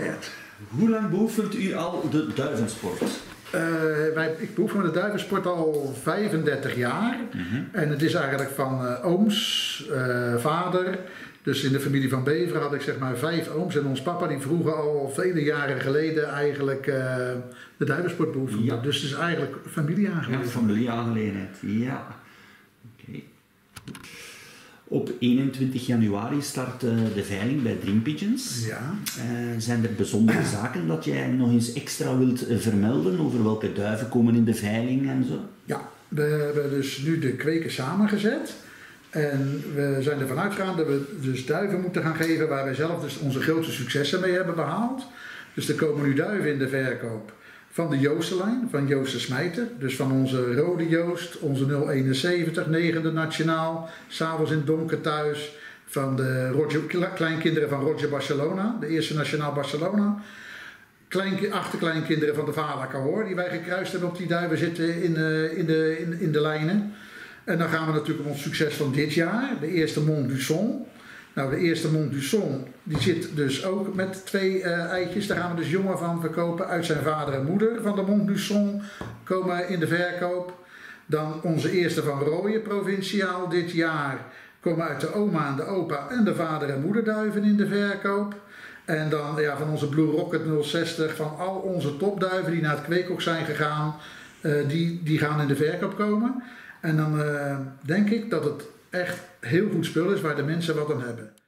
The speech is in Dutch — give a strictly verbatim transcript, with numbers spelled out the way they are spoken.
geleerd. Hoe lang beoefent u al de duivensport? Uh, wij, ik beoefen de duivensport al vijfendertig jaar. Mm-hmm. En het is eigenlijk van uh, ooms, uh, vader. Dus in de familie van Beveren had ik zeg maar vijf ooms. En ons papa die vroeger al vele jaren geleden eigenlijk uh, de duivensport beoefende. Ja. Dus het is eigenlijk familieaangelegenheid. Ja, familieaangelegenheid, ja. Oké. Okay. Op eenentwintig januari start uh, de veiling bij Dream Pigeons. Ja. Uh, zijn er bijzondere zaken dat jij nog eens extra wilt uh, vermelden over welke duiven komen in de veiling en zo? Ja, we hebben dus nu de kweken samengezet. En we zijn ervan uitgegaan dat we dus duiven moeten gaan geven waar wij zelf dus onze grootste successen mee hebben behaald. Dus er komen nu duiven in de verkoop van de Joostenlijn, van Joost de Smijter. Dus van onze rode Joost, onze nul eenenzeventig, negende nationaal, s'avonds in het donker thuis. Van de Roger, kleinkinderen van Roger Barcelona, de eerste nationaal Barcelona. Klein, achterkleinkinderen van de Vala Cahors die wij gekruist hebben op die duiven zitten in, uh, in, de, in, in de lijnen. En dan gaan we natuurlijk op ons succes van dit jaar, de eerste Mont du Son. Nou, de eerste Mont du Son, die zit dus ook met twee uh, eitjes. Daar gaan we dus jongen van verkopen uit zijn vader en moeder van de Mont du Son komen in de verkoop. Dan onze eerste van Rooyen provinciaal dit jaar komen uit de oma en de opa en de vader en moederduiven in de verkoop. En dan ja, van onze Blue Rocket nul zestig, van al onze topduiven die naar het kweekhok zijn gegaan, uh, die, die gaan in de verkoop komen. En dan uh, denk ik dat het echt heel goed spul is waar de mensen wat aan hebben.